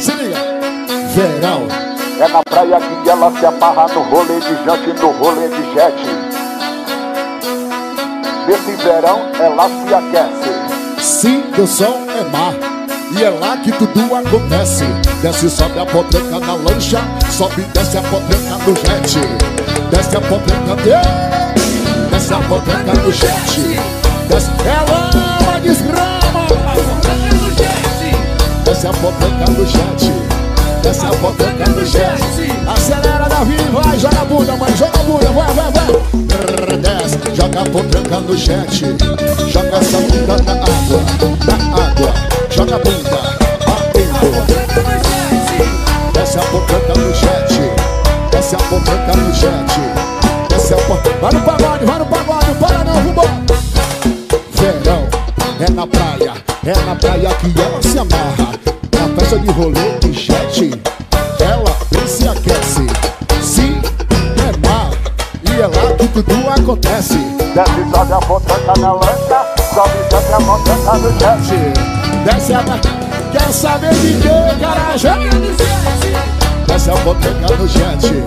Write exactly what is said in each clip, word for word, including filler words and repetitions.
Se liga. Verão. É na praia que ela se amarra no rolê de jante, no rolê de jet. Nesse verão ela se aquece. Sim, teu som é mar. E é lá que tudo acontece. Desce, sobe a potranca na lancha. Sobe, desce a potranca no jet. Desce a potranca, desce a potranca no jet. Desce, ela ama, desgrama. Desce a potranca no jet. Desce a potranca no jet. Acelera, Davi, vai, joga a bunda, mãe, joga a bunda, vai, vai, vai. Desce, joga a potranca no jet. Joga essa bunda na água, na água. Joga a bunda, batendo. Desce a potranca no jet. Desce a potranca no jet. Desce a potranca. Vai no pagode, vai no pagode, não para não, vambora. Verão, é na praia. É na praia que ela se amarra. Na festa de rolê de jet. Ela bem se aquece. Sim, é mar. E é lá que tudo acontece. Desce, sobe a potranca na lancha. Sobe, desce a potranca no jet. Desce a... Quer saber de quê, garagem? Desce a potranca no jet.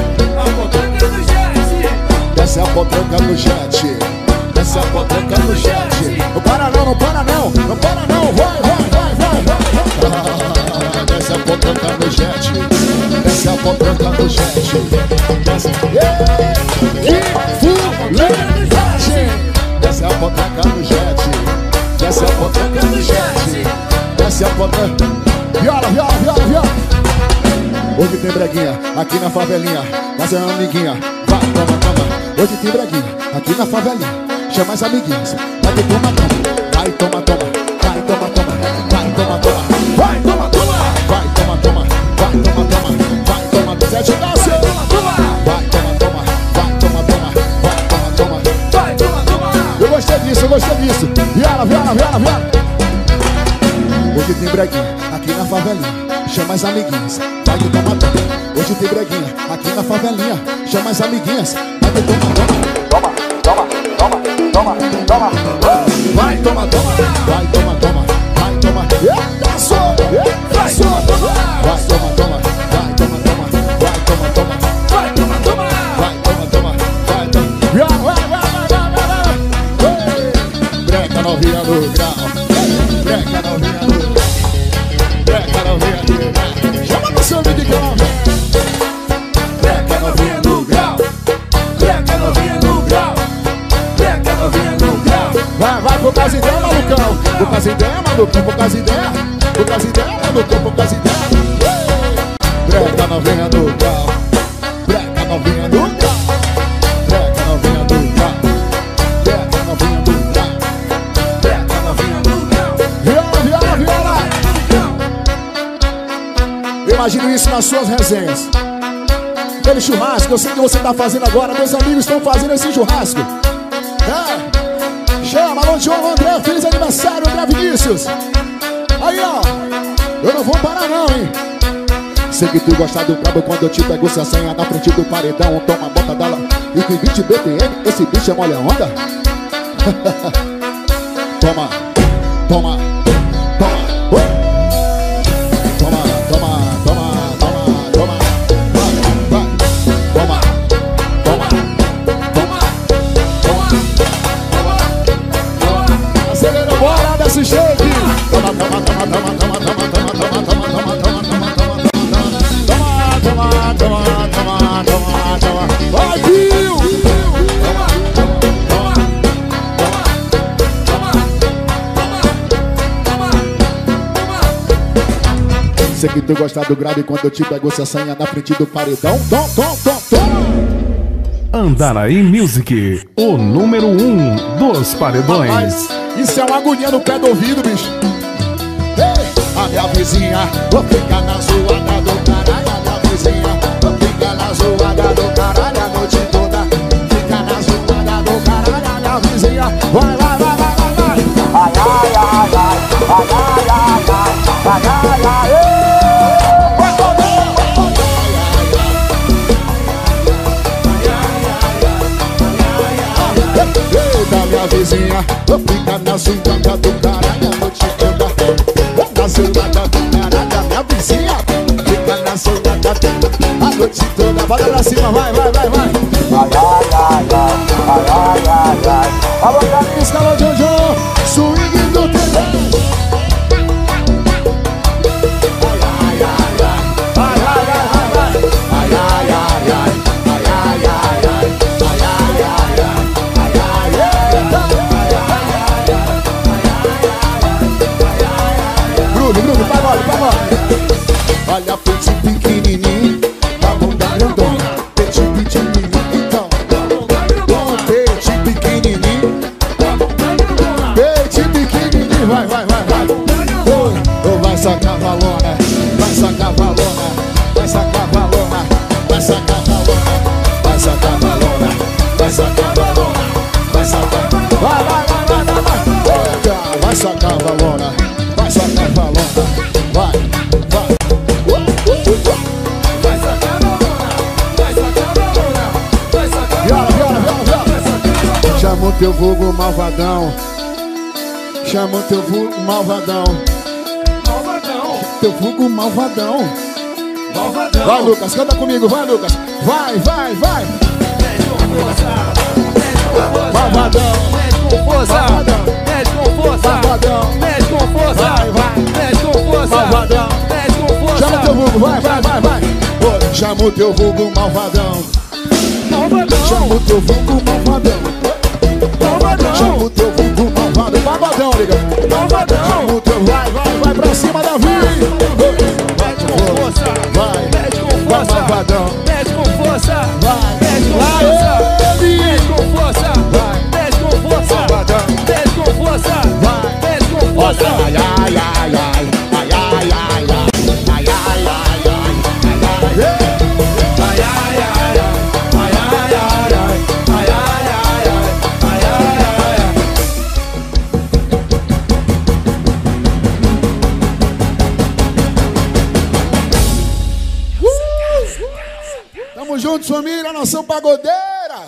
Desce a potranca no jet. Desce a potranca no jet. Não para não, não para não. Não para não, vai, vai, vai, vai, vai. Desce a potranca no jet. Desce a potranca no jet. Desce. Que fuleiragem. Desce a potranca no jet. Desce a potranca no jet. Desce a potranca. Viola, viola, viola, viola. Hoje tem breguinha aqui na favelinha. Mas é uma amiguinha. Vai, toma, toma. Hoje tem breguinha aqui na favelinha. Chama as amiguinhas. Vai, toma, toma. Vai, toma, toma. Vai, toma, toma. Vai, toma, toma. Vai, toma, toma. Vai, toma, toma. Vai, toma, toma. Vai, toma, toma. Sete Cássio. Vai, toma, toma. Vai, toma, toma. Vai, toma, toma. Vai, toma, toma. Eu gostei disso, eu gostei disso. Viola, viola, viola, viola. Hoje tem breguinha aqui na favelinha. Chama as amiguinhas. Vai, que toma, toma. Hoje tem breguinha aqui na favelinha. Chama as amiguinhas. Vai, que toma, toma. Toma, toma, toma, toma, toma. Vai, toma, toma. Vai, toma, toma. Vai, toma. Eita, só. Eita, só. Vai, toma, toma. Vai, toma, toma. Vai, toma, toma. Vai, toma, toma. Vai, toma, toma. Vai, toma. Vai, vai, vai, vai, vai, vai. Breca novinha no grau. Breca novinha no grau. Breca novinha no grau. Chama no seu vídeo que eu não vejo. Breca novinha no grau. Breca novinha no grau. Breca novinha no grau. Vai, vai, poucas ideias, malucão. Poucas ideias, malucão. Poucas ideias. Poucas ideias, malucão. Poucas ideias. Breca novinha no grau. Breca novinha no grau. Breca novinha no grau. Breca novinha no grau. Breca novinha no grau. Viola, viola, viola. Imagino isso nas suas resenhas. Aquele churrasco, eu sei que você está fazendo agora. Meus amigos estão fazendo esse churrasco. É. Chama, alô, João, André, feliz aniversário, André Vinícius. Aí, ó, eu não vou parar não, hein. Sei que tu gosta do brabo quando eu te pego essa senha na frente do paredão. Toma, bota dela e com vinte B P M, esse bicho é molha onda. Toma, toma, toma, oi. Toma, toma, toma, toma, toma. Vai, vai, toma, toma, toma, toma, toma, toma. Acelera, bora desse jeito. Toma, toma, toma, toma, toma, toma, toma, toma, toma, toma, toma, toma, toma, toma, toma, toma, toma, toma. Vai, Pio! Toma, toma, toma, toma, toma, toma. Sei que tu gosta do grave quando eu te pego essa senha na frente do paredão. Tom, tom, tom, tom. Andaraí Music, o número um dos paredões. Rapaz, isso é uma agonia no pé do ouvido, bicho. Ei, a minha vizinha, vou ficar na zoada do caralho. A minha vizinha, vou ficar na zoada do caralho a noite toda. Fica na zoada do caralho, a minha vizinha. Vai, vai, vai, vai, vai, vai. Ai, ai, ai, ai, ai, ai, ai, ai, ai, ai, ai, ai. Eita, minha vizinha, vou ficar na zoada do caralho a noite toda. Na zoada do caralho a minha vizinha. passei na cadeira a noite toda. Bota pra cima, vai, vai, vai, vai. Ai, ai, ai, ai, ai, ai, ai, ai. Alô, Camis, alô, Jojo, swing do telão. Olha, peixe pequenininho, a bunda grandona. Peixe pequenininho, então. Peixe pequenininho, peixe pequenininho. Vai, vai, vai, vai. Oh, oh, vai sacar valona, vai sacar valona, vai sacar valona, vai sacar valona, vai sacar valona, vai sacar valona, vai sacar. Vai, vai, vai, vai, vai, vai. Vai sacar valona, vai sacar valona, vai. Chama o teu vulgo malvadão. Chama o teu vulgo malvadão. Malvadão. Teu vulgo malvadão. Malvadão. Vai, Lucas, canta comigo, vai, Lucas. Vai, vai, vai. Mexe com força. Malvadão. Mexe com força. Mexe com força. Malvadão. Mexe com força. Vai, vai. Mexe com força. Malvadão. Mexe com força. Chama o teu vulgo, vai, vai, vai, vai. Ô, chama o teu vulgo malvadão. Malvadão. Chama o teu vulgo malvadão. Chama o teu vulgo malvado. Malvadão, liga. Malvadão. Chama o teu, vai, vai, vai pra cima, Davi. Mexe com força. Vai, Mexe com vai, força. malvadão. Mexe com força. Vai, Mexe com vai, força. ele. Mexe com força. Vai, Mexe com força. malvadão. Mexe com força. Vai, Mexe com força. ai, ai, ai, ai, ai, ai, ai, ai, ai, ai, ai, ai, ai. Tamo juntos, família, nação pagodeira.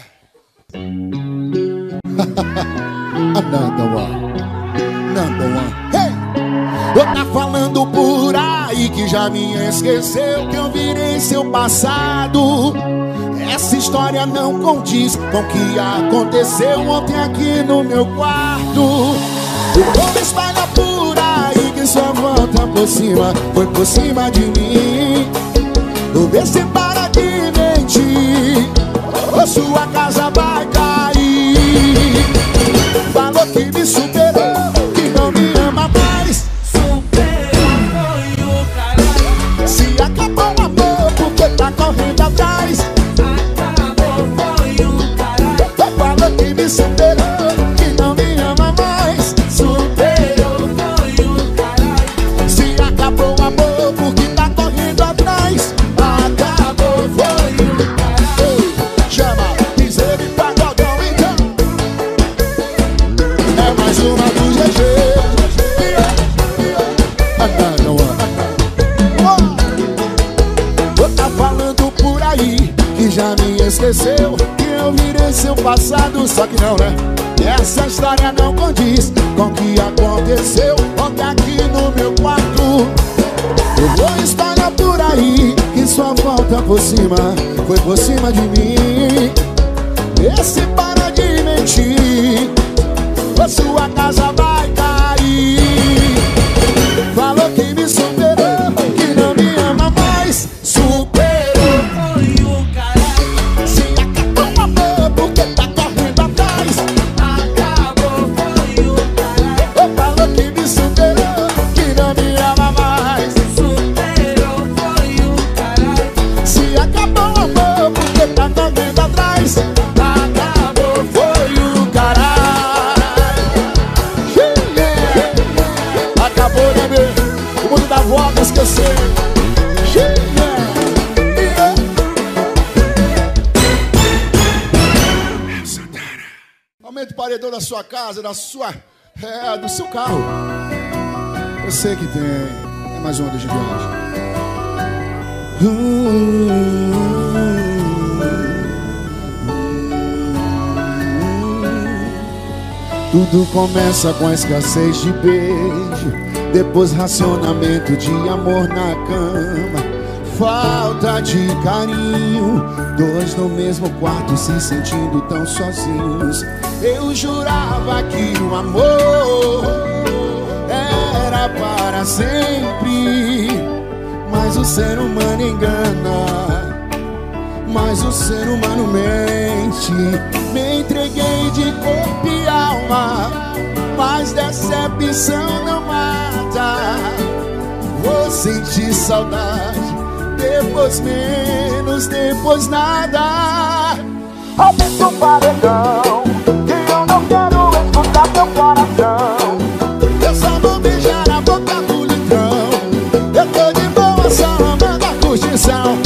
Another one, number one. Hey! Eu tá falando por aí que já me esqueceu, que eu virei seu passado. Essa história não condiz com o que aconteceu ontem aqui no meu quarto. O povo espalha por aí que sua volta por cima foi por cima de mim. Vou ver se para de mentir, ou sua casa vai cair. Falou que me superou, que não me ama mais. Superou foi o caralho. Se acabou o amor, porque tá correndo atrás. Acabou foi o caralho. Falou que me superou, que não me ama mais. Superou foi o caralho. Se acabou o amor, porque tá correndo atrás. Acabou, foi o caralho. Chama, piseiro e pagodão, então. É mais uma do G G. Another one. Oh. Tá falando por aí que já me esqueceu, que eu virei seu passado, só que não, né? Essa história não condiz com o que aconteceu ontem aqui no meu quarto. Eu vou espalhar por aí que sua volta por cima foi por cima de mim. Esse para de mentir, ou sua casa vai cair. Falou que me superou, que não me ama mais. Superou Foi o caralho. se acabou o amor, porque tá correndo atrás. Acabou foi o caralho. Falou que me superou, que não me ama mais. Superou foi o caralho. Se acabou o amor, porque tá correndo atrás. Acabou, foi o caralho. Yeah. Acabou, né, meu? O mundo da volta esqueceu. Yeah. Yeah. Aumente o paredão da sua casa, da sua... É, do seu carro. Eu sei que tem. É mais uma do gigante. Tudo começa com a escassez de beijo, depois racionamento de amor na cama. falta de carinho, dois no mesmo quarto se sentindo tão sozinhos. Eu jurava que o amor era para sempre, mas o ser humano engana, mas o ser humano mente. Me entreguei de corpo e alma, mas decepção não mata. Vou sentir saudade, depois menos, depois nada. Aumenta o paredão, que eu não quero escutar teu coração. Eu só vou beijar a boca do litrão. Eu tô de boa, só amando a curtição.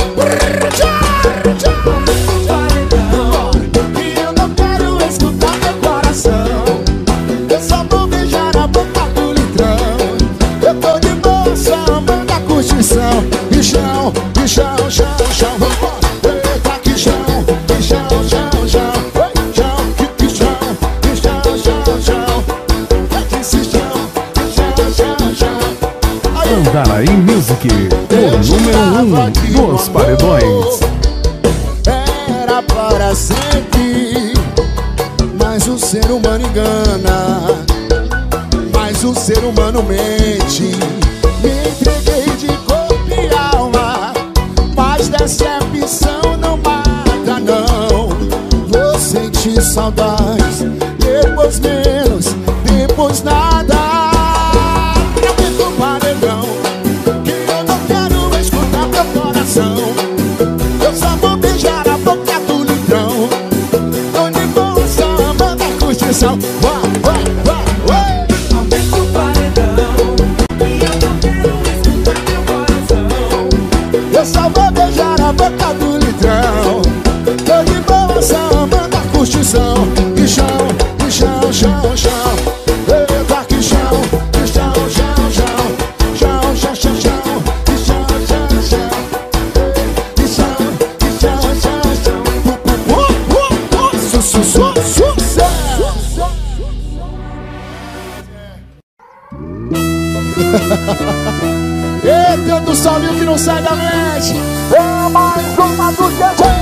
Que eu não quero escutar teu coração. Eu só vou beijar a boca do litrão. Eu tô de boa, só amando a curtição. E chão, e chão, chão, chão. Eita, que chão, que chão, chão, chão. Chão, que que chão, que chão, chão, chão. Esse chão, que chão, chão, chão. Andaraí Music, o número um dos paredões. Era para sempre, mas o ser humano engana, mas o ser humano mente. Me entreguei de corpo e alma, mas decepção não mata não. Vou sentir saudades, depois menos, depois nada. Aumenta o paredão, que eu não quero escutar teu coração. Eu só vou beijar a boca do litrão. Tô de boa, só amando a curtição. Vai, vai, vai, vai. Aumenta o paredão, e eu não quero escutar teu coração. Eu só vou beijar a boca do litrão. Tô de boa, só amando a curtição. E chão, e chão, chão, chão. Eita, que chão, que chão, chão, chão. Chão, chão, chão, chão. Que chão, chão, chão. Que chão, que chão, chão, chão. Uh, uh, uh, uh. Su, su, su, sucesso. Eita, do solinho que não sai da mente. É mais uma do G G.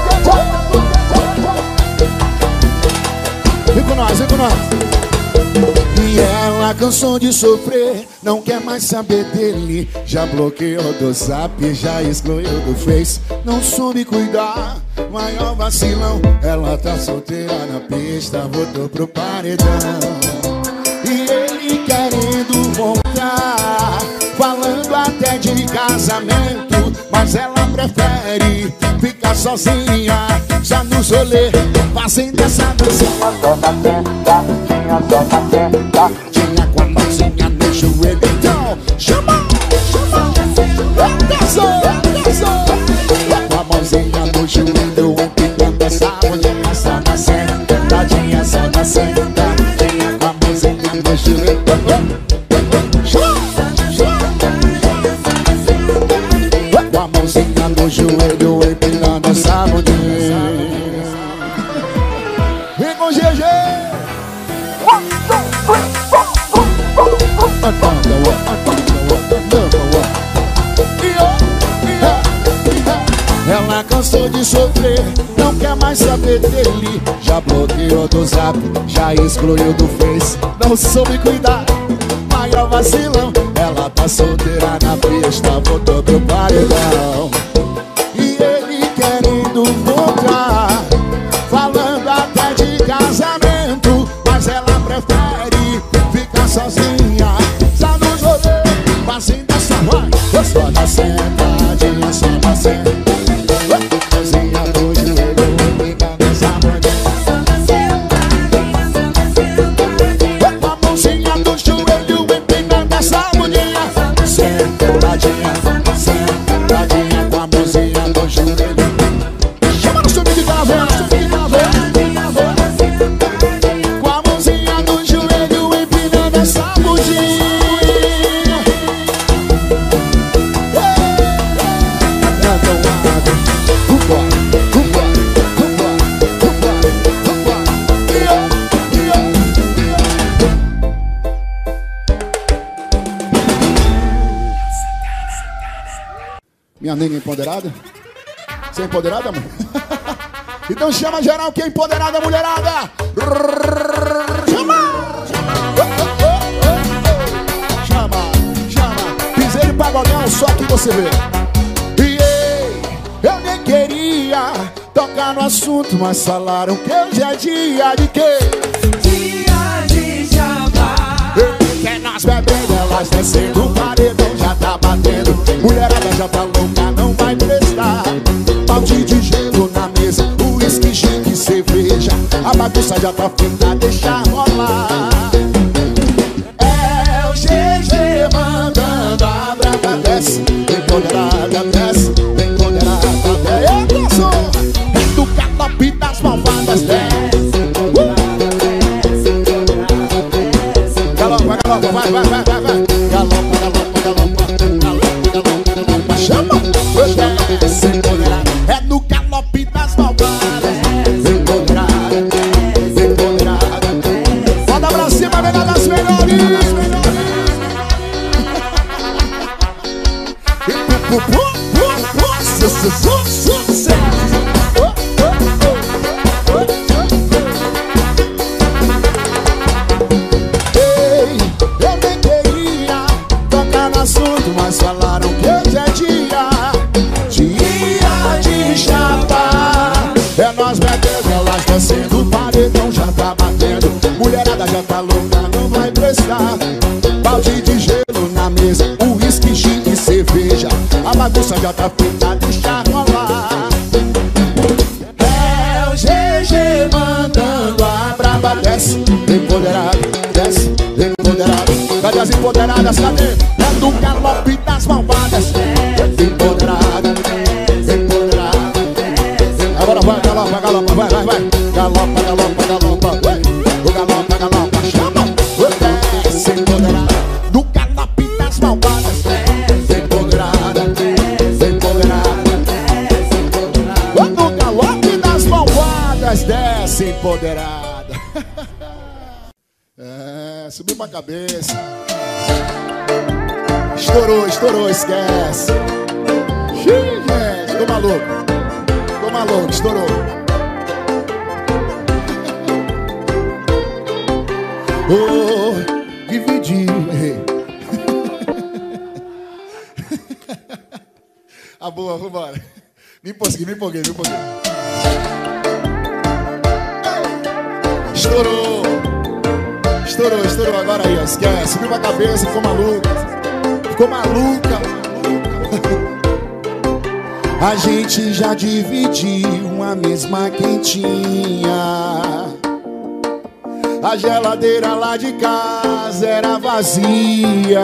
Vem com nós, vem com nós. E ela cansou de sofrer, não quer mais saber dele. Já bloqueou do zap, já excluiu do Face. Não soube cuidar, maior vacilão. Ela tá solteira na pista, voltou pro paredão. E ele querendo voltar, falando até de casamento, mas ela prefere ficar sozinha, já no rolê, fazendo essa dança. Só na senta, tinha só na senta. Tinha com a mãozinha no joelho, então chama, chama, dança, dança. Com a mãozinha no joelho, empinando essa mulher, só na senta, tadinha, só na senta. Tinha com a mãozinha no joelho, com a mãozinha no joelho, empinando essa mulher. Vem com G G. Ela cansou de sofrer, não quer mais saber dele. Já bloqueou do zap, já excluiu do Face. Não soube cuidar, maior vacilão. Ela tá solteira na pista, voltou pro paredão. E ele querendo voltar, falando até de casamento, mas ela prefere ficar sozinha, só nos rolê, fazendo essa vai. Eu só na sentadinha, só na sentadinha. Cozinha do joelho, fica nessa mulher. Só na sentadinha, só na sentadinha. Com a mãozinha do joelho, empinando essa mulher. Sentadinha, sentadinha, com a mãozinha do joelho. Chama no subir de caveira, subir de caveira. Com a mãozinha do joelho, empinando essa mulher. Minha nega empoderada? Você é empoderada, mãe? Então chama geral que é empoderada, mulherada! Chama! Chama, chama! Piseiro e pagodão, só que você vê. E ei, eu nem queria tocar no assunto, mas falaram que hoje é dia de quê? Dia de Jabá. Que é nós bebendo, elas descendo, o paredão já tá batendo. Mulherada já tá louca, não vai prestar. Balde de gelo na mesa, uísque, chique, cerveja. A bagunça já tá feita, deixa rolar. É o G G mandando a brava desce. Empoderada desce, empoderada desce. Eu sou é do galope das malvadas desce. Galopa, galopa, vai, vai, vai, vai, vai. Galopa, galopa, galopa, galopa, galopa, galopa. Chama, desce, empoderada. É no galope das malvadas. Empoderada, empoderada. Roda pra cima, melhor das melhores. E pu, pu, pu, pu, pu, su, su, su, su, su. Oh, oh, oh, oh, oh. Ei, eu nem queria tocar no assunto, mas falaram que hoje é dia. Dia de chapar. É nós bebendo, elas descendo, o paredão já tá batendo. Mulherada já tá louca, não vai prestar. Balde de gelo na mesa, uísque, gin e cerveja. A bagunça já tá feita, deixa rolar. É o G G mandando a braba desce. Empoderada, desce, empoderada. Cadê as empoderadas, cadê? É do galope das malvadas. Empoderada, empoderada. Agora vai, galopa, galopa, vai, vai, vai. Galopa, galopa, galopa, vai. O galopa, galopa, chama. Desce, empoderada. Do galope das malvadas. Empoderada, empoderada. Do galope das malvadas. Desce, empoderada. É, subiu pra cabeça. Estourou, estourou, esquece. Xiii, gente, tô maluco. Tô maluco, estourou. Oh, dividiu, errei. Ah, boa, vambora. Me empolguei, me empolguei, me empolguei. Estourou. Estourou, estourou. Agora aí, ó, esquece. Subiu pra cabeça, ficou maluca. Ficou maluca. A gente já dividiu a mesma quentinha. A geladeira lá de casa era vazia.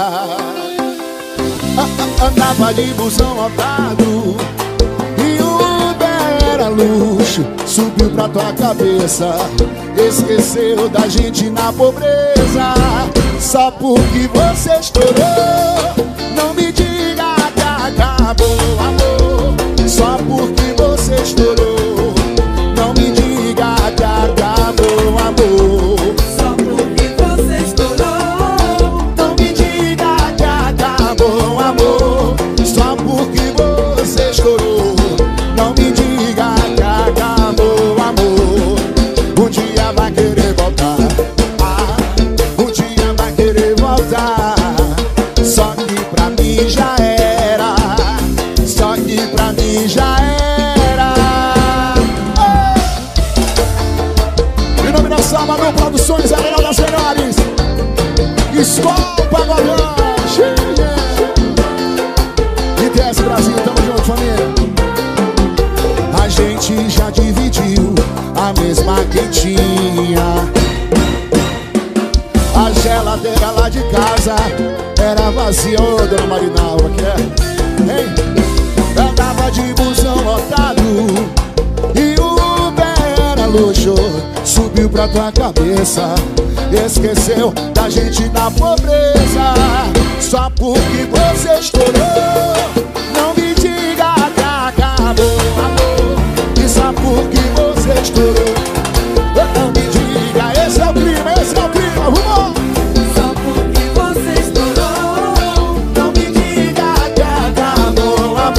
Andava de busão lotado e o Uber era luxo. Subiu pra tua cabeça, esqueceu da gente na pobreza. Só porque você estourou, não me diga que acabou o amor. Só porque você estourou, não me diga que acabou o amor. Só porque você estourou, não me diga que acabou o amor. Só porque você estourou, não me diga que acabou o amor. Um dia vai querer voltar, ah, um dia vai querer voltar. Só que pra mim já era, só que pra mim já era. Oh! Em nome da Salvador Produções, a melhor das melhores. Escola Pagodão. I T S Brasil, tamo junto, família. A gente já dividiu a mesma quentinha. A geladeira lá de casa era vazia. Ô, dona Marinalva, que é? Hein? Andava de busão lotado e o Uber era luxo. Subiu pra tua cabeça, esqueceu da gente na pobreza. Só porque você estourou, não me diga que acabou o amor. E só porque você estourou, não me diga. Esse é o clima, esse é o clima, vamos! só porque você estourou, Não me diga que acabou o amor.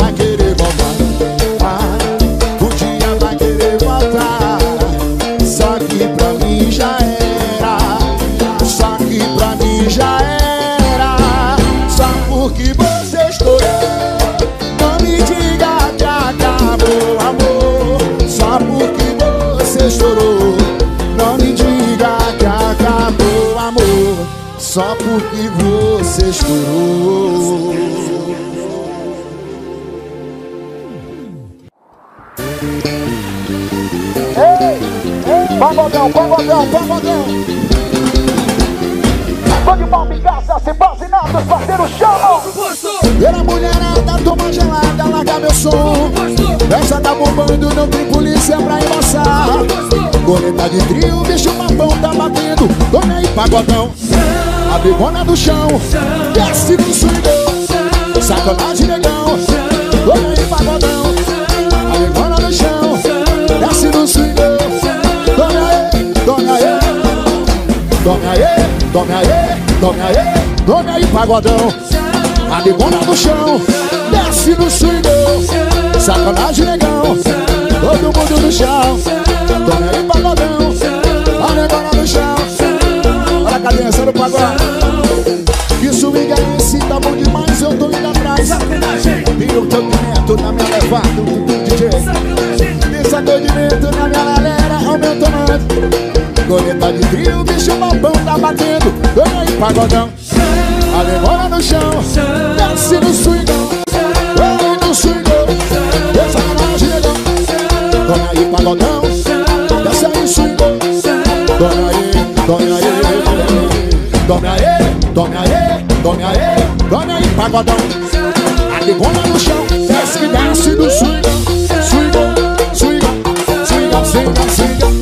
vai querer voltar. Ah, um dia vai querer voltar. Só que pra mim já era. Só que pra mim já era. Só porque você estourou. Não me diga que acabou, amor. Só porque você estourou. Não me diga que acabou, amor. Só porque você estourou. Ei, ei, pagodão, pagodão, pagodão. Tô de palma em casa, sem base nada, os parceiros chamam. Pela mulherada, toma gelada, larga meu som. Festa tá bombando, não tem polícia pra embaçar. Goleta de trio, bicho papão tá batendo. Tome aí, pagodão. A bigona do chão, desce no swingão. Sacanagem, negão. Tome aí, pagodão. A bigona do chão, desce no swingão. Tome aí, tome aí. Tome aí, tome aí, tome aí. Tome aí, pagodão. A bigona no chão, desce no swingão. Sacanagem, negão. Todo mundo no chão. Tome aí, pagodão. A negona no chão. Olha a cadência do pagode. Que swing é esse? Tá bom demais, eu tô indo atrás. Tem o tocamento na minha levada, o D J. Tem atendimento na minha galera, aumenta o mando. Goleta de trio, bicho babão tá batendo. Tome aí, pagodão. A negona no chão, desce no swingão. Vem no swingão. Desce a garagem, negão. Tome aí, pagodão. Desce aí, swingão. Tome aí, tome aí. Tome aí, tome aí, tome aí. Tome aí, pagodão. A negona no chão, desce que desce no swingão. Swingão, swingão, swingão, swingão, swingão.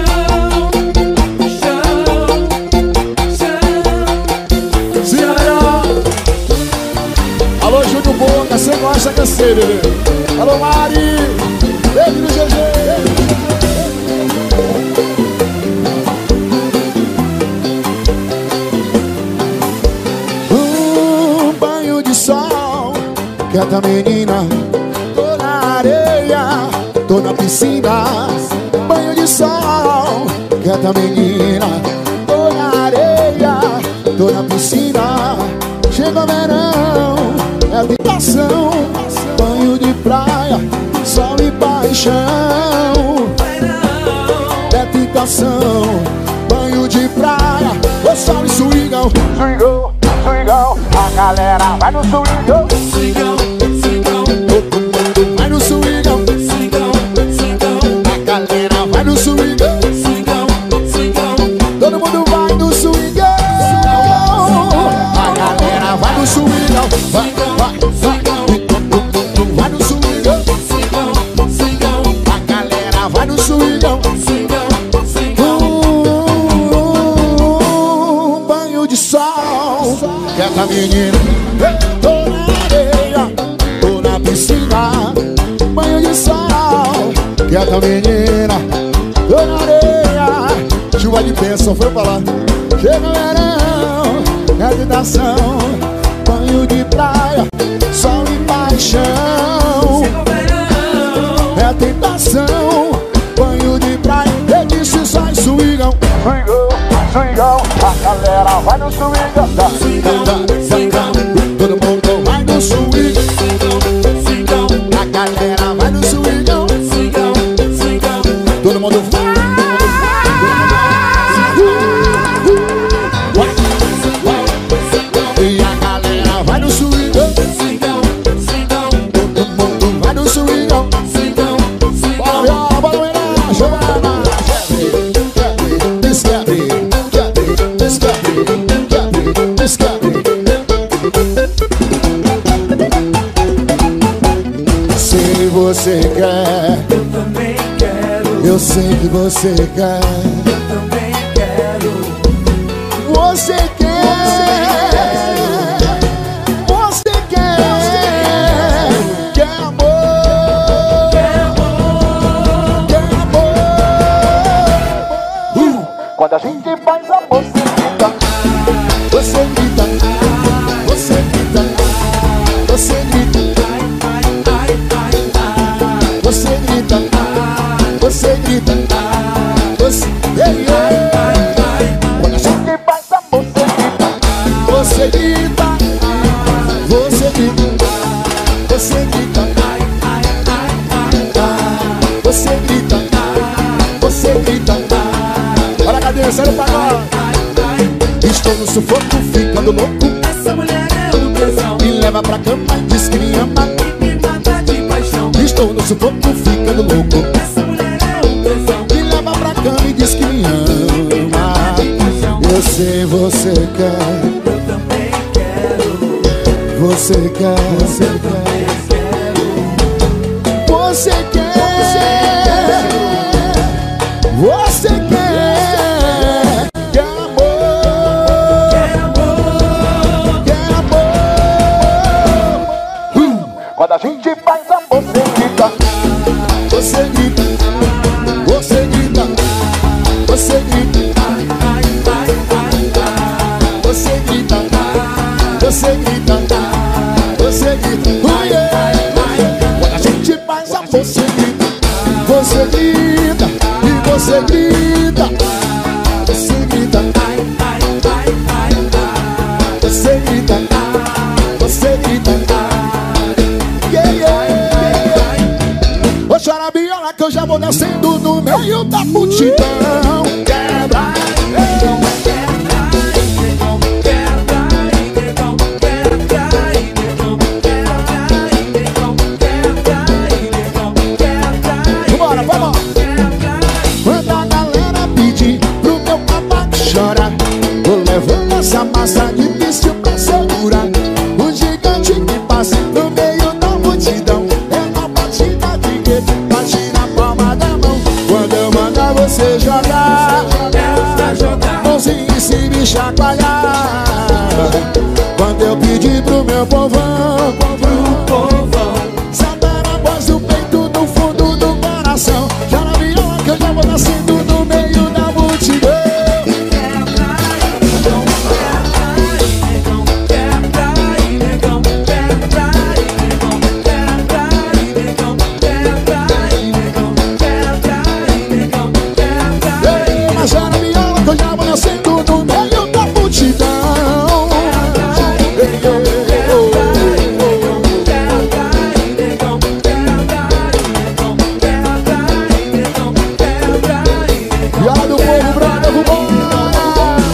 Alô, Júnior Boca, você gosta de ser, bebê? Alô, Mari, beijo no G G. Um banho de sol, quieta menina. Tô na areia, tô na piscina. Banho de sol, quieta menina. Tô na areia, tô na piscina. Chega o verão, é tentação. Banho de praia, sol e paixão. É tentação, banho de praia, o sol e swingão. Swingão, swingão, a galera vai no swingão. Swingão, swingão, Todo mundo vai no swingão. swingão, swingão, A galera vai no swingão. swingão, swingão. Todo mundo vai no swingão. A galera vai no swingão. Vai, vai, vai. Vai no swingão. Swingão, swingão, A galera vai no swingão. swingão, swingão. Um banho de sol, quieta menina. Tô na areia, tô na piscina. Banho de sol, quieta menina. Tô na areia, chuva de bênção, foi pra lá. Chega o verão, é tentação. Banho de praia, sol e paixão. É tentação, banho de praia. Eu disse só em swingão. Swingão, swingão, a galera vai no swingão. Todo mundo vai no swing. A galera vai no swingão. Todo mundo vai. E a galera vai no swingão. Todo mundo vai no swingão. Bora, viola, bora, homenagem, Giovana. Descobre, descobre, descobre, descobre. Se você quer, Eu também quero, eu sei que você quer. eu também quero. Você quer, você quer, quer amor, quer amor, quer amor. Quando a gente faz amor, se fica. Você grita, você grita, você grita. grita, você, ei, ei. Quando a gente faz amor, você grita, você grita, você grita, você grita, você grita. Olha a cadeira, sai do pagode. Estou no sufoco, ficando louco. Essa mulher é o tesão, Me leva pra cama e diz que me ama. me mata de paixão. Estou no sufoco, ficando louco. Essa mulher é o tesão, Me leva pra cama e diz que me ama. Eu sei, você quer, eu também quero. você quer, você quer, você quer, você quer, quer amor, quer amor. Uh! Quando a gente faz amor, você grita. Você grita, você grita, você grita, você grita, você grita, você grita. Uh, yeah. Quando a gente faz amor, você grita, você grita e você grita, você grita, você grita, você grita. Yeah, yeah. Ô, Charabiola, que eu já vou descendo no meio da multidão. Quebra, vambora, vamos. Quando a galera pedir pro meu papai chorar, vou levando essa massa difícil pra segurar. O gigante que passa no meio da multidão é uma batida de que bate na palma da mão. Quando eu mandar você jogar, mãozinha e se me chacoalhar. Quando eu pedir pro meu povão, soltar a voz do peito no fundo do coração. Já na viola que eu já vou nascendo no meio da multidão. Ei, mas já na viola que eu já vou nascendo no meio da multidão. Ei, ei, ei, oh, viola do povo, brother, vambora.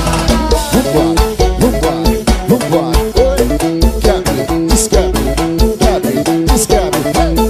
Vambora, vambora, vambora. Oi, quebre, desquebre, quebre, desquebre.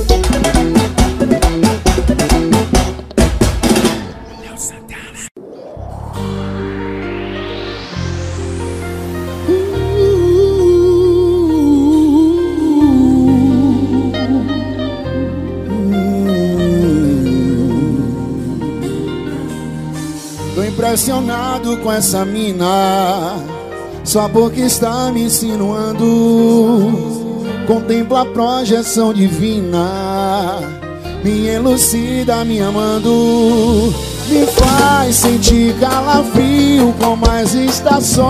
Tô impressionado com essa mina, só porque está me insinuando. Contempla a projeção divina, me elucida me amando. Me faz sentir calafrio com mais estações.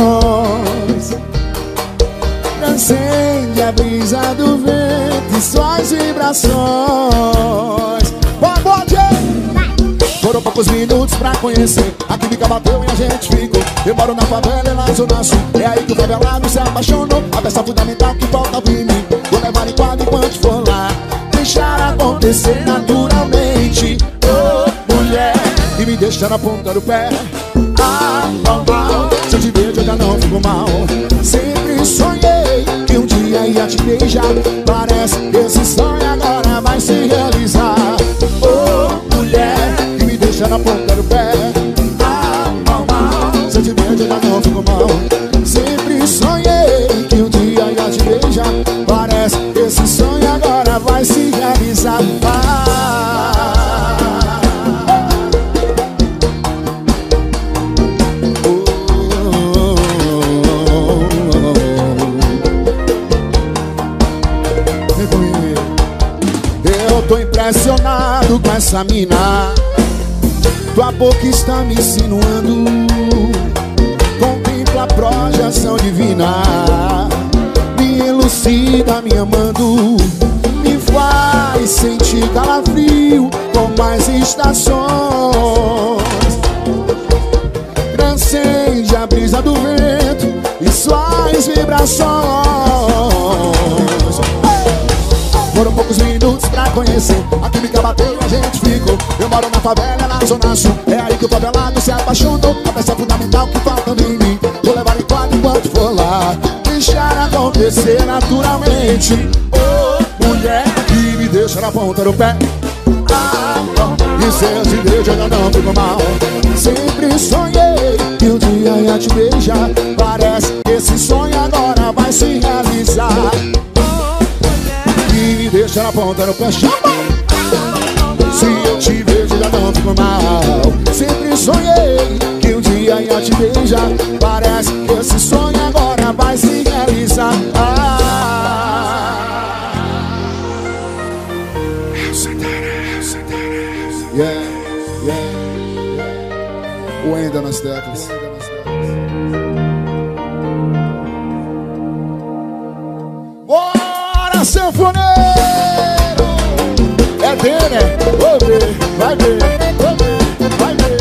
Transcende a brisa do vento e suas vibrações. Pagode! Foram poucos minutos pra conhecer. A química bateu e a gente ficou. Eu moro na favela e na zona sul. É aí que o favelado se apaixonou. A peça fundamental que falta em mim. Vou levar em quadro enquanto for lá. Deixar acontecer naturalmente. Oh, mulher, e me deixar na ponta do pé. Ah, mal, mal. Se eu te vejo eu já não fico mal. Sempre sonhei que um dia ia te beijar. Parece que esse sonho agora vai se realizar. Oh, mulher, e me deixa na ponta do pé. Ah, mal, mal. Se eu te vejo eu já não fico mal. Sempre sonhei que um dia ia te beijar. Parece que esse sonho agora vai se realizar. Ah, tô impressionado com essa mina. Tua boca está me insinuando. Contempla a projeção divina. Me elucida me amando. Me faz sentir calafrio com mais estações. Transcende a brisa do vento e suas vibrações. Foram poucos minutos pra conhecer, a química bateu e a gente ficou. Eu moro na favela, na zona sul, é aí que o favelado se apaixonou. A peça fundamental que falta em mim, vou levar em quadro enquanto for lá. Deixar acontecer naturalmente. Oh, mulher que me deixa na ponta do pé. Ah, oh, e se eu te beijo eu não fico mal. Sempre sonhei que um dia ia te beijar. Parece que esse sonho agora vai se realizar. Me deixa na ponta do pé, chama! Se eu te vejo já não fico mal. Sempre sonhei que um dia ia te beijar. Parece que esse sonho agora vai se realizar. Ah. Yeah, yeah. O Enda nas teclas. Bora, sanfoneiro! É dele, né? Vou ver, vai ver, vou ver, vai ver.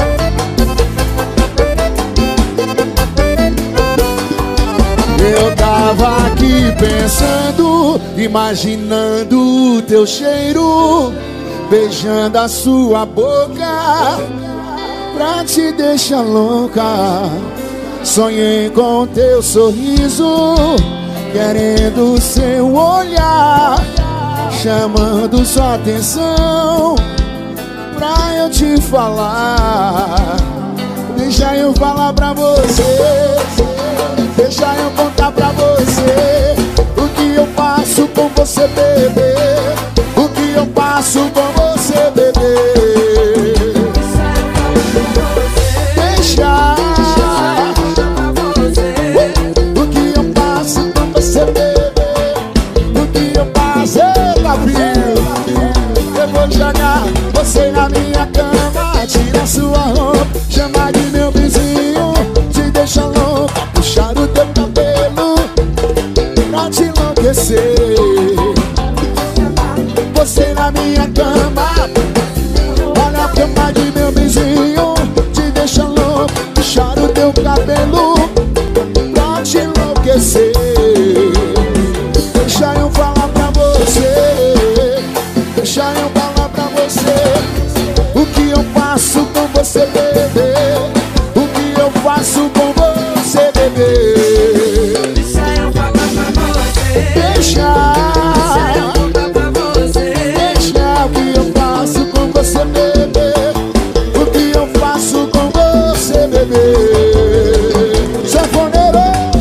Eu tava aqui pensando, imaginando o teu cheiro, beijando a sua boca pra te deixar louca. Sonhei com o teu sorriso, querendo seu olhar, chamando sua atenção pra eu te falar. Deixa eu falar pra você, deixa eu contar pra você o que eu faço com você, bebê. O que eu passo com você, bebê. Deixa o que eu passo com você, bebê. O que eu passo, eita, filho. Eu vou jogar você na minha cama, tirar sua roupa, chamar de meu vizinho, te deixar louca, puxar o teu cabelo pra te enlouquecer. Você na minha cama, olha a cama de meu vizinho, te deixa louco, puxar o teu cabelo pra te enlouquecer. Deixa eu falar pra você, deixa eu falar pra você o que eu faço com você, bebê. O que eu faço com você, bebê. Deixa eu falar pra você. Deixa você, bebê, o que eu faço com você, bebê. Sanfoneiro!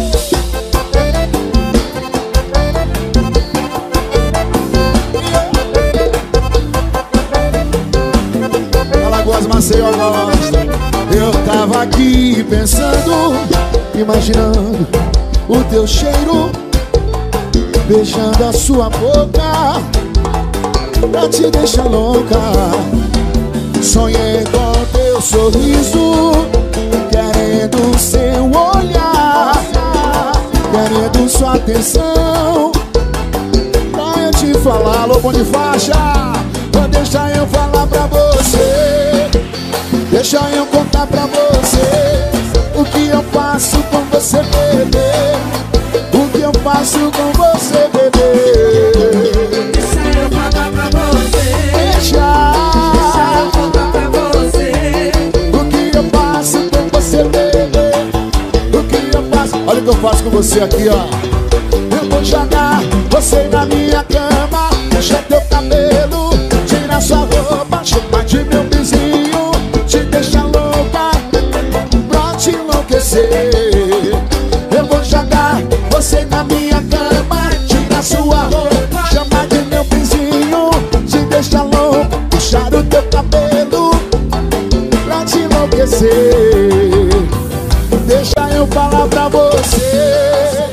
Alagoas, Maceió, gosta. Eu tava aqui pensando, imaginando o teu cheiro, beijando a sua boca pra te deixar louca. Sonhei com teu sorriso, querendo seu olhar, querendo sua atenção pra eu te falar. Alô, bom de faixa, deixa eu falar pra você, deixa eu contar pra você o que eu faço com você, bebê. O que eu faço com você, bebê. Deixa eu falar pra você. Deixa, Deixa eu falar pra você o que eu faço com você, bebê. O que eu faço, olha o que eu faço com você aqui, ó. Eu vou jogar você na minha cama, deixa teu cabelo, tira sua roupa, chama de meu vizinho, te deixa louca pra te enlouquecer. Eu vou jogar você na minha cama, tira sua roupa, chama de meu vizinho, te deixa louco, puxar o teu cabelo pra te enlouquecer. Deixa eu falar pra você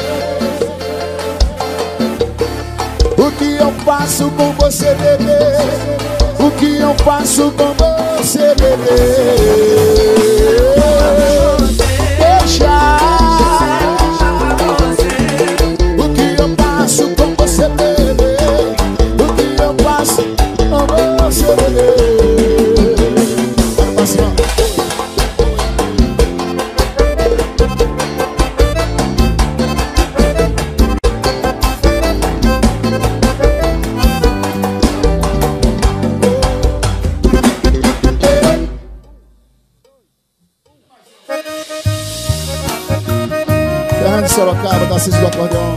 o que eu faço com você, bebê. O que eu faço com você, bebê. Deixa o que eu faço com você, bebê. O que eu faço com você, bebê. Grande Sorocaba, da Cis do Acordeão.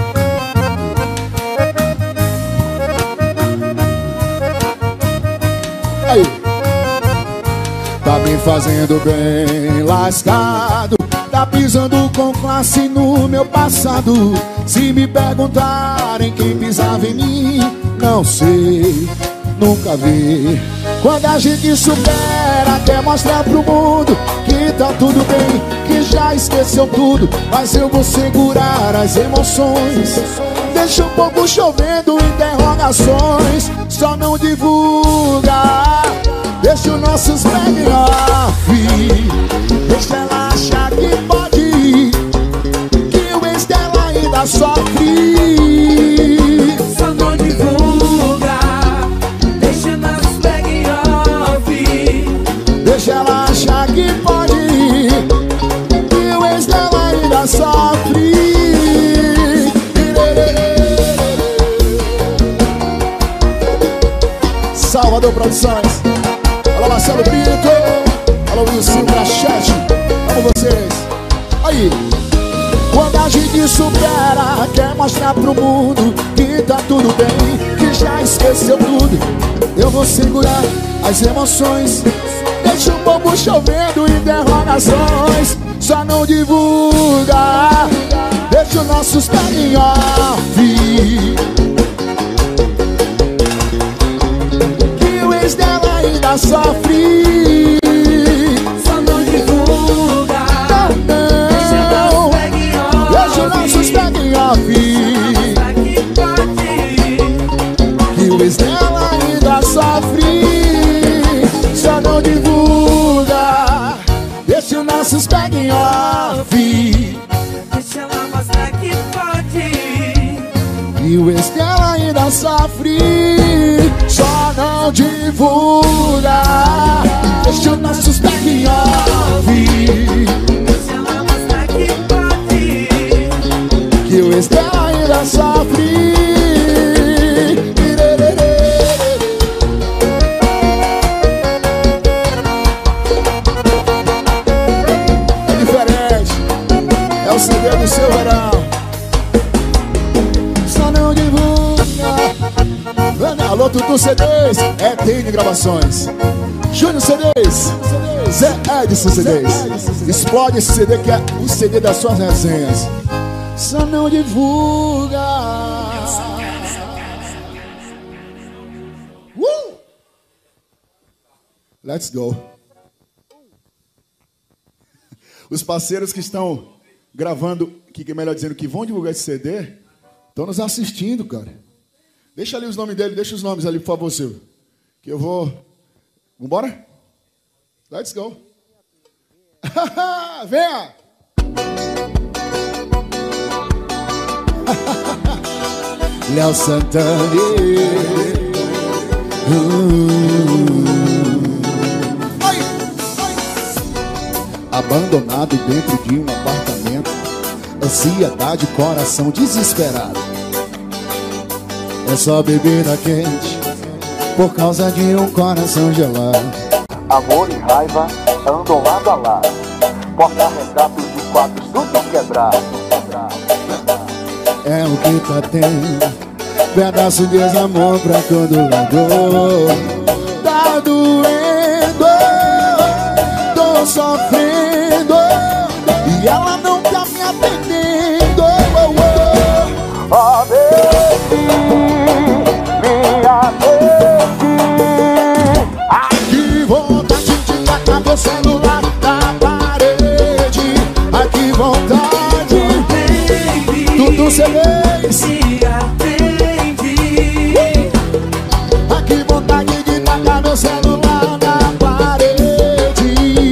Aí. Tá me fazendo bem lascado, tá pisando com classe no meu passado. Se me perguntarem quem pisava em mim, não sei, nunca vi. Quando a gente supera, quer mostrar pro mundo que tá tudo bem, que já esqueceu tudo, mas eu vou segurar as emoções. Deixa um pouco chovendo interrogações, só não divulga. Deixa os nossos peg off, deixa ela achar que pode, que o ex dela ainda sofre. Só não divulga, deixa nossos peg off. Deixa ela achar que pode, que o ex dela ainda sofre. Salvador Produções. Alô, Marcelo Pinto. Alô, Wilson Brachete. Amo vocês. Aí. Quando a gente supera, quer mostrar pro mundo que tá tudo bem, que já esqueceu tudo, eu vou segurar as emoções. Deixa um bobo chovendo interrogações, só não divulga. Deixa os nossos peg em off, que o ex dela ainda sofre. Só não divulga, Não, deixa não. nossos peg off. Deixa os nossos peg em off, Aqui pode, que o ex dela ainda sofre. Só não divulga. Deixa os nossos peg em off, deixa ela mostrar que pode. e o ex dela ainda sofre. Só não divulga. Deixa os nossos peg em off, Deixa ela mostrar que pode. que o ex dela ainda sofre. É diferente, é o C D do seu verão. Só não divulga. Alô, Tutu C Ds, é T N Gravações. Júnior C Ds, Zé Edson C Ds. Explode esse C D que é o C D das suas resenhas. Só não divulga. Uh! Let's go. Os parceiros que estão gravando, que é melhor dizendo, que vão divulgar esse C D, estão nos assistindo, cara. Deixa ali os nomes dele, deixa os nomes ali, por favor, Silvio. Que eu vou... Vambora? Let's go. Venha! Léo Santana. Uh. Ai, ai. Abandonado dentro de um apartamento, ansiedade, coração desesperado. É só bebida quente por causa de um coração gelado. Amor e raiva andam lado a lado. Porta-retratos de quadros tudo quebrado. É o que tá tendo, pedaço de desamor pra todo lado. Tá doendo, tô sofrendo, e ela não tá me atendendo. Oh, oh. Ó Deus, minha Deus. Que vontade de tacar meu celular na parede. Ai, que vontade. Tudo cê fez. Se atende. Ai, que vontade de tacar meu celular na parede.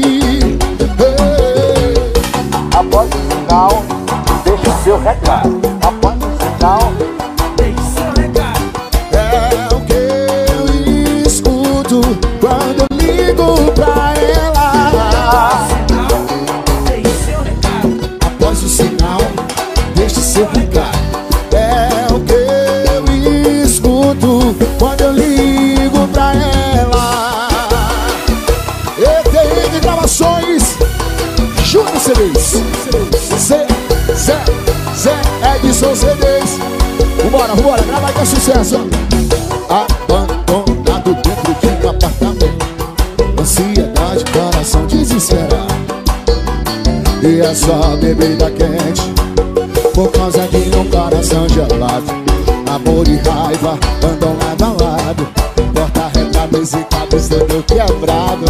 Ei. Após o sinal, deixa seu recado. Após o sinal, Deixa seu recado. É o que eu escuto quando eu ligo pra ela. Deixa seu recado. Após o sinal, deixe seu recado. É o que eu escuto quando eu ligo pra ela. E T N Gravações, Júnior C Ds, Zé, Zé, lançou os C Ds. Vambora, vambora, grava aí que é sucesso. Abandonado dentro de um apartamento, ansiedade, coração desesperado. E é só bebida quente por causa de um coração gelado. Amor e raiva andam lado a lado, porta-retratos e cabos tudo quebrado.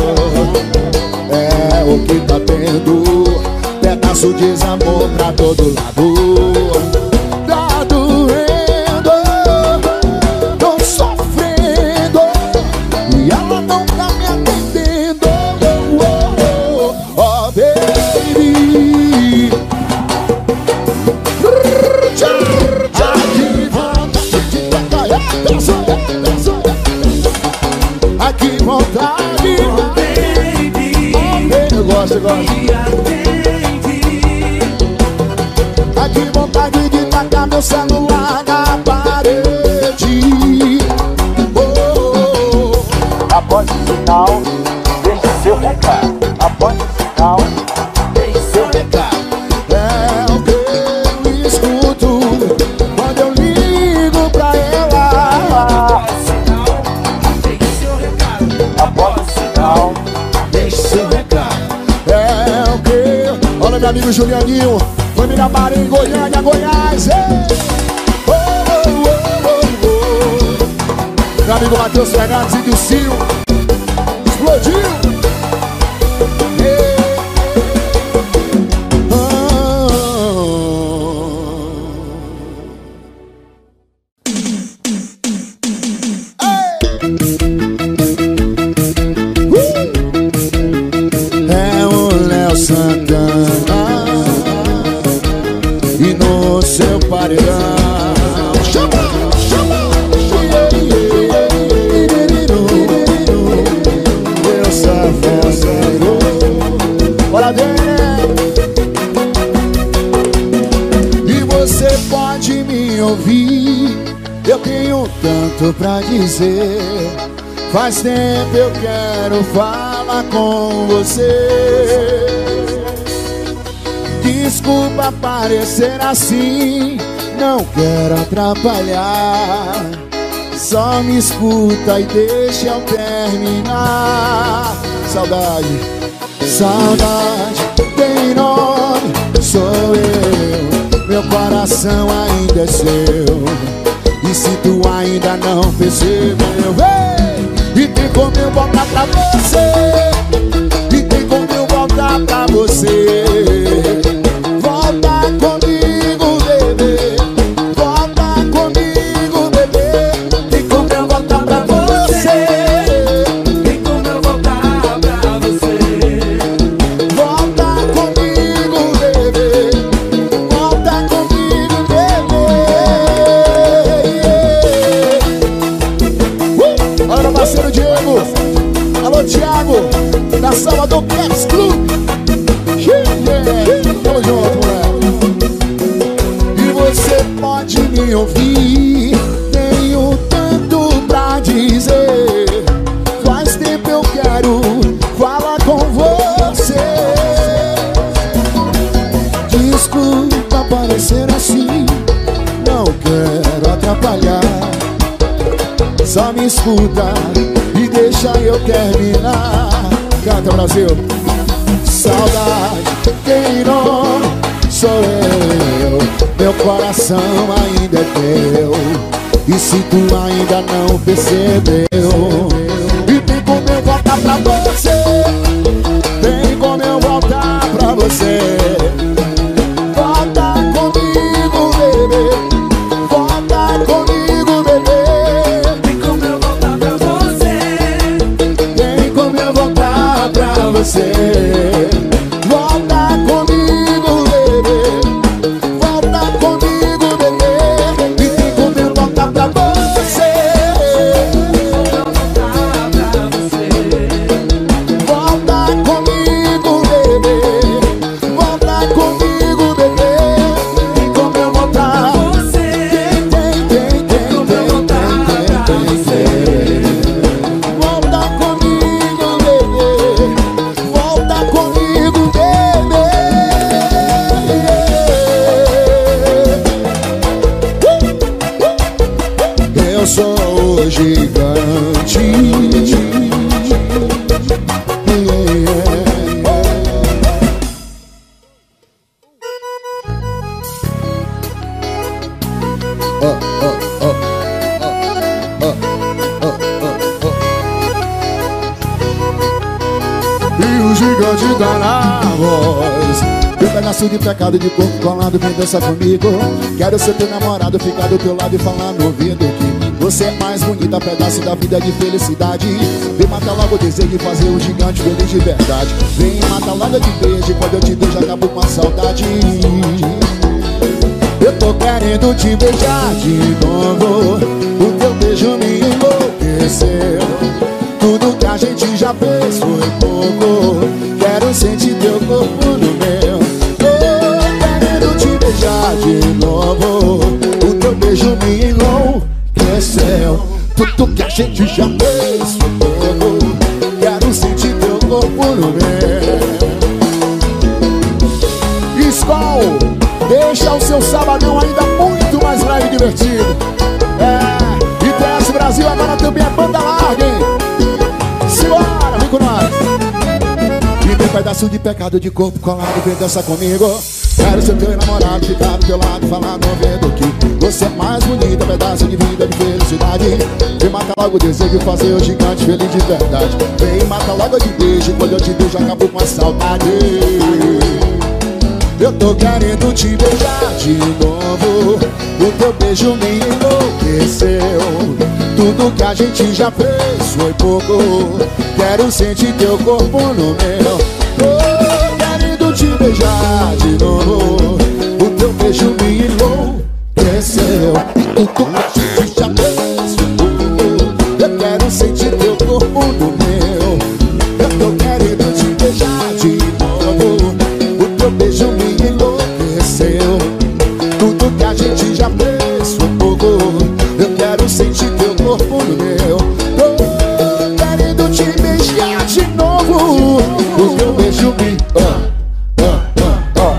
É o que tá tendo, pedaço de desamor pra todo lado. Tá doendo, tô sofrendo e ela não tá me atendendo. Oh, oh, oh, baby. Aqui vontade, eu gosto, eu gosto. Aqui vontade de tacar meu celular na parede. Oh, oh. Após o sinal, deixe seu recado. Após o sinal, deixe seu recado. É o que eu escuto quando eu ligo pra ela. Após o sinal, Deixe seu recado. É o que? Olha meu amigo Julianinho, família Marinho, Goiânia, Goiás. Ei! Oh, oh, oh, oh, oh. Meu amigo Matheus Fernandes e Dilcinho, explodiu. Ei! É o Léo Santana e no seu paredão chama, chama, eu safado. Bora ver. E você pode me ouvir, eu tenho tanto pra dizer. Faz tempo eu quero falar com você. Desculpa parecer assim, não quero atrapalhar. Só me escuta e deixa eu terminar. Saudade, saudade tem nome, sou eu. Meu coração ainda é seu. E se tu ainda não percebeu, vem! E tem como eu voltar pra você. E tem como eu voltar pra você. Volta comigo, bebê. Volta comigo, bebê. Tem como eu voltar pra você. Tem como eu voltar pra você. Volta comigo, bebê. Volta comigo, bebê. Uh! Olha meu parceiro Diego. Alô, Thiago, da Salvador Cats Club. Yeah. Tamo junto, moleque. E você pode me ouvir, tenho tanto pra dizer. Faz tempo eu quero falar com você. Desculpa parecer assim, não quero atrapalhar. Só me escuta e deixa eu terminar. Canta, Brasil. Saudade tem nome, sou eu. Meu coração ainda é teu. E se tu ainda não percebeu, e tem como eu voltar pra você. Tem como eu voltar pra você. Volta comigo, bebê. Volta comigo, bebê. Tem como eu voltar pra você. Tem como eu voltar pra você. Volta comigo, bebê. Volta comigo, bebê. E tem como eu voltar pra você. Voltar pra você. Volta comigo, bebê. Volta comigo, bebê. Tem como eu voltar. Você. Tem, tem, tem, tem, Como eu voltar pra tem, tem, você. tem. Volta comigo, bebê. Volta gigante tá na voz. Meu pedaço de pecado de corpo colado, vem dançar comigo. Quero ser teu namorado, ficar do teu lado e falar no ouvido que você é mais bonita, pedaço da vida de felicidade. Vem matar logo o desejo e fazer um gigante feliz de verdade. Vem matar logo de beijo, quando eu te beijo acabo com a saudade. Eu tô querendo te beijar de novo, o teu beijo me enlouqueceu. Tudo que a gente já fez foi pouco, quero sentir teu corpo no meu. Tô querendo te beijar de novo, o teu beijo me enlouqueceu. Tudo que a gente já fez foi pouco, quero sentir teu corpo no meu. Skol, deixa o seu sabadão ainda muito mais leve e divertido. É, I T S Brasil agora também é banda larga, hein? Simbora, vem com nós. E tem pedaço de pecado de corpo colado, vem dançar comigo. Quero ser teu namorado, ficar do teu lado, falar no ouvido que você é mais bonita, pedaço de vida, de felicidade. Vem matar logo o desejo e fazer o gigante feliz de verdade. Vem matar logo de beijo, quando eu te beijo acabo com a saudade. Eu tô querendo te beijar de novo, o teu beijo me enlouqueceu. Tudo que a gente já fez foi pouco, quero sentir teu corpo no meu. Tô querendo te beijar de novo, o teu beijo me enlouqueceu. Tudo que a gente já fez foi pouco, eu quero sentir teu corpo no meu. Eu tô querendo te beijar de novo, o teu beijo me enlouqueceu. Tudo que a gente já fez foi pouco, eu quero sentir teu corpo no meu. Tô querendo te beijar de novo, o teu beijo me... Oh, oh, oh, oh.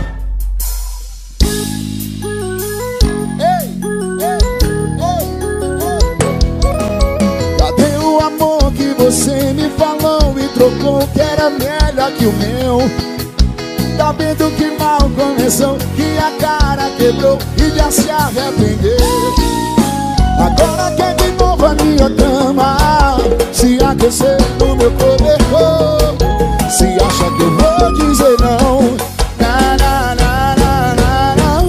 Ei, ei, ei, ei. Cadê o amor que você me falou e trocou, que era melhor que o meu? Tá vendo que mal começou, que a cara quebrou e já se arrependeu. Agora quer de novo a minha cama, se aquecer no meu cobertor. Se acha que eu vou dizer não, na, na, na, na, na, não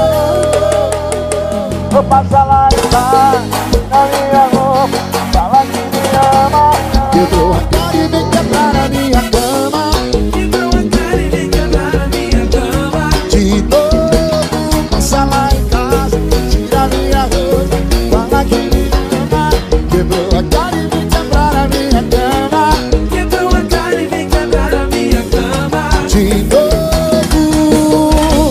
vou. Vou passar lá embaixo, na minha roupa, fala que me ama. Quebrou a cara e vem quebrar a minha cama. Quebrou a cara e vem quebrar a minha cama. De novo, passa lá em casa, tira minha roupa, fala que me ama. Quebrou a cara e vem quebrar a minha cama. Quebrou a cara e vem quebrar a minha cama. De novo.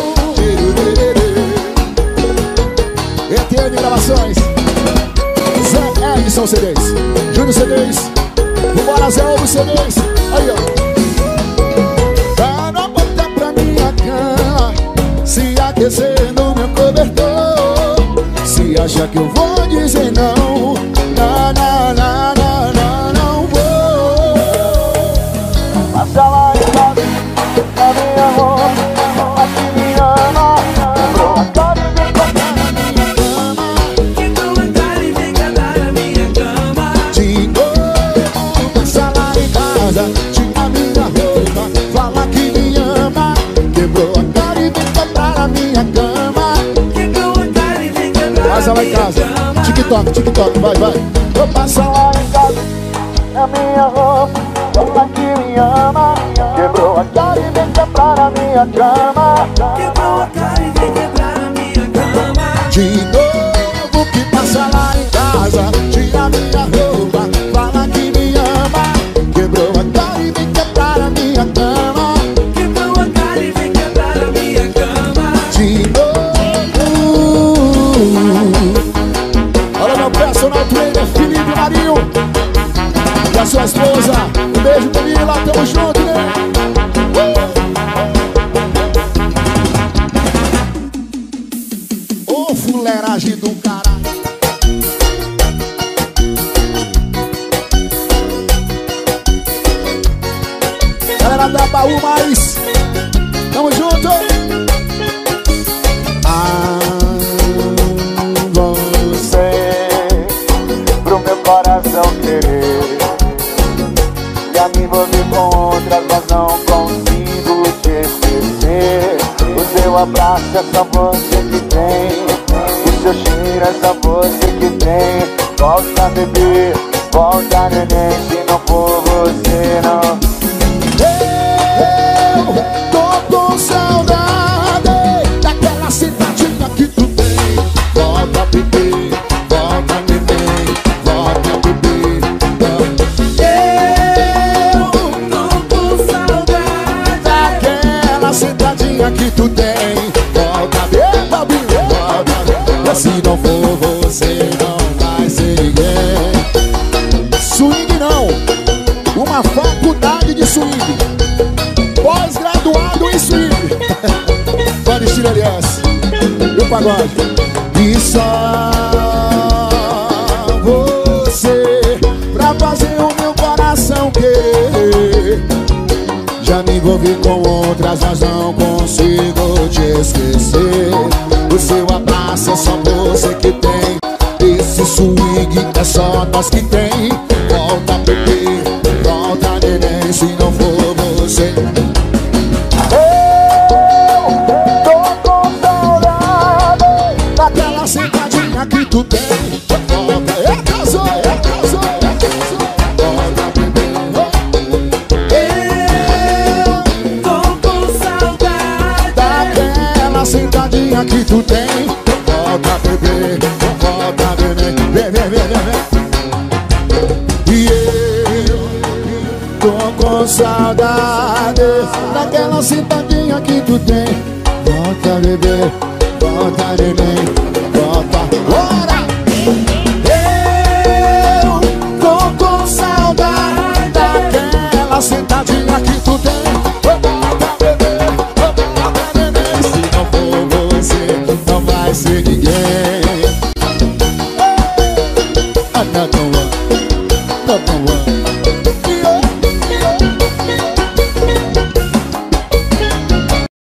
E T N Gravações, Zé Edson C Ds, Júnior C Ds, vambora Zé Ovo C Ds. Aí ó, tá na porta pra minha cama, se aquecer no meu cobertor. Se acha que eu vou dizer não, na, na, na, na, na, não vou. Passa lá embaixo, na minha roupa, fala que me ama. Quebrou a cara e vem quebrar a minha cama. Quebrou a cara e vem quebrar a minha cama. De novo, passa lá em casa, tira minha roupa, fala que me ama. Quebrou a cara e vem quebrar a minha cama. Quebrou a cara e vem quebrar Passa a lá em minha casa, cama. TikTok, TikTok, vai, vai. Vou passar lá em casa, na minha roupa, fala que me ama. Quebrou a cara e vem quebrar a minha cama. Quebrou a cara e vem quebrar a minha cama. De novo que passa lá em casa, tira minha roupa, fala que me ama. Quebrou a cara e vem quebrar a minha cama. Quebrou a cara e vem quebrar a minha cama. De novo. Olha meu personal trainer Felipe Marinho e a sua esposa. Um beijo, Camila, tamo junto, né? Ô, fuleiragem do caralho. Galera da Baú Mais, tamo junto. Ah, Você, pro meu coração querer, e a mim envolvi com outras, mas não consigo te esquecer. O seu abraço é só você que tem, o seu cheiro é só você que tem. Volta bebê, volta neném, se não for você não. Eu tô com saudade daquela cidadinha que tu tem. Volta bebê, volta neném, volta bebê. Eu tô com saudade Daquela sentadinha que tu tem. Volta, beba, beba, volta. E se não for você, não vai ser ninguém. Swing não, uma faculdade de swing, pós-graduado em swing. Pode estilo aliança e o pagode. E só você pra fazer o meu coração querer. Já me envolvi com outras, mas não consigo te esquecer. O seu abraço é só você que tem, esse swing é só nós que tem. Volta bebê, volta neném, se não for você. Eu tô com saudade Daquela sentadinha que tu tem. Volta, é casou, é casou, é casou. Volta bebê, Eu tô com saudade daquela sentadinha que tu tem. Volta bebê, volta bebê, bebê, bebê, bebê. E eu tô com saudade daquela sentadinha que tu tem. Volta bebê, volta neném, volta. Bora! Eu tô com saudade daquela sentadinha que tu tem. Volta bebê, volta neném. Se não for você, não vai ser ninguém. Another one, another one.